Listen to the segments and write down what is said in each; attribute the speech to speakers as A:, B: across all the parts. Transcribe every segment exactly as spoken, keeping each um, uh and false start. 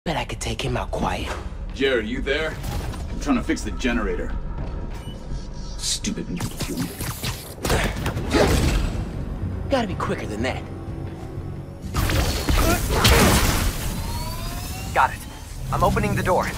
A: Bet I could take him out quiet.
B: Jared, you there? I'm trying to fix the generator. Stupid mutant human.
A: Gotta be quicker than that.
C: Got it. I'm opening the door.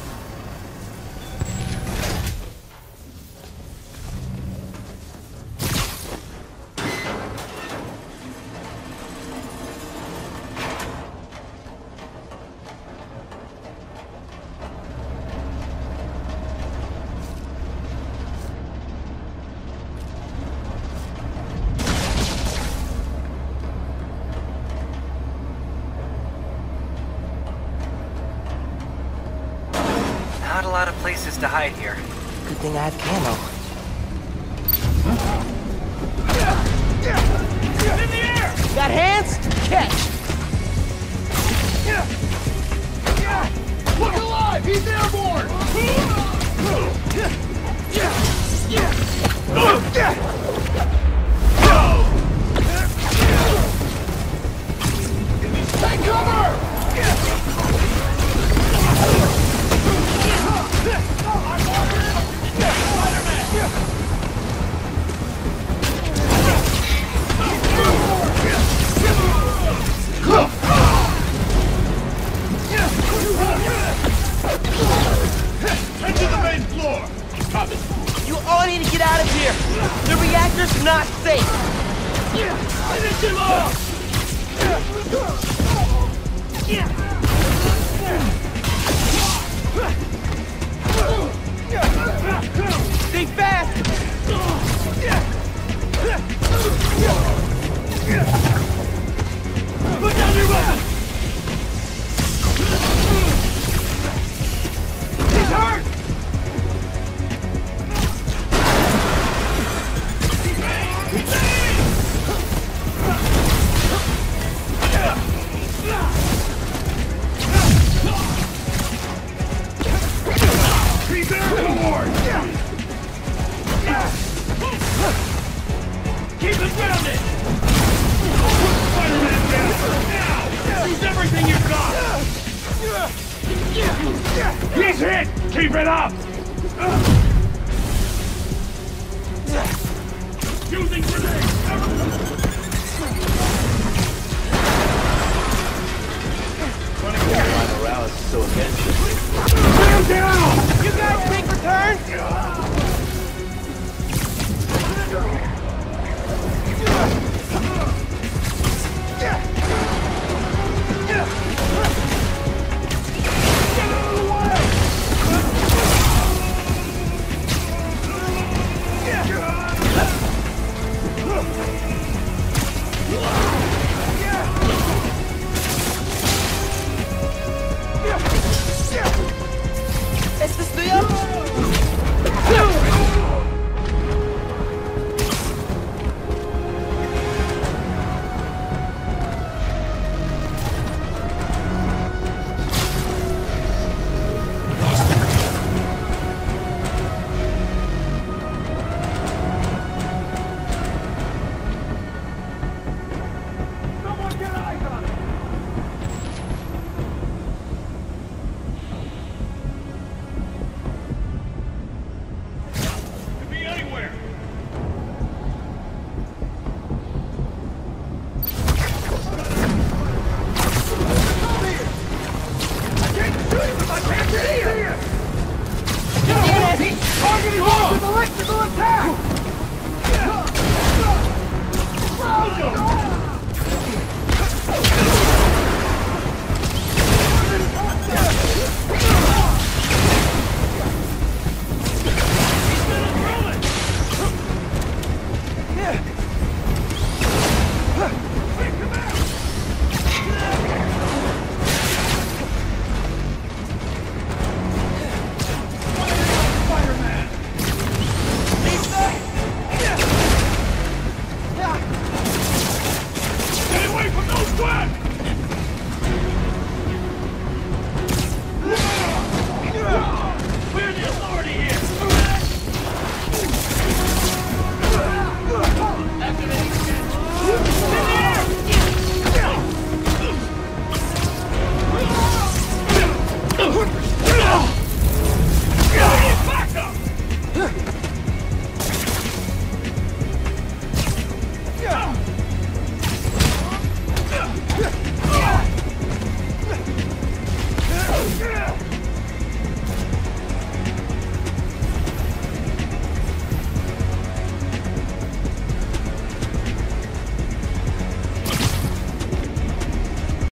C: Not a lot of places to hide here.
A: Good thing I have camo.
D: In the air!
A: Got hands? Catch!
D: Look alive! He's airborne! Take cover! Head to the main floor! Copy.
A: You all need to get out of here! The reactor's not safe!
D: Finish him off!
A: Stay fast!
D: Put down your weapon! He's hurt! He's airborne! Keep it grounded! Put Spiderman down! Now! Use everything you've got! He's hit! Keep it up! Using grenades!
B: Running around around is so offensive.
D: Stand down!
A: You guys take returns? ¿Esto es tuyo?
D: Someone get eyes on him! Could be anywhere! Come here! I can't shoot him if I can't see him! He's targeting home with electrical attack! Rousing!